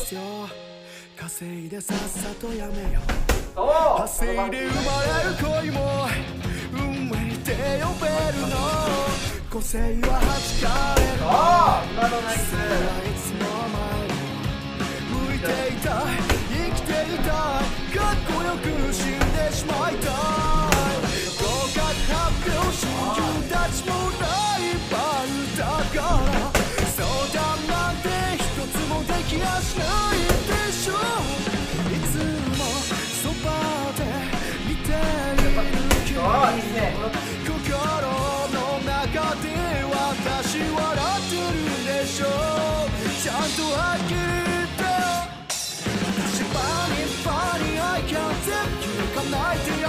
ですよ。稼いでさっさとやめよう。稼いで生まれる恋も運命って呼べるの。個性は弾かれるの。 今のナイス。 いつも前を向いていたい、生きていたい、かっこよく死んでしまいたい。合格発表、親友たちもライバルだから、相談なんて一つもできやしないでしょう。いつもそばで見ている君、心の中で私笑ってるでしょう。ちゃんとはっきり言ってよ。私パニパニ I can't tell you 叶えてや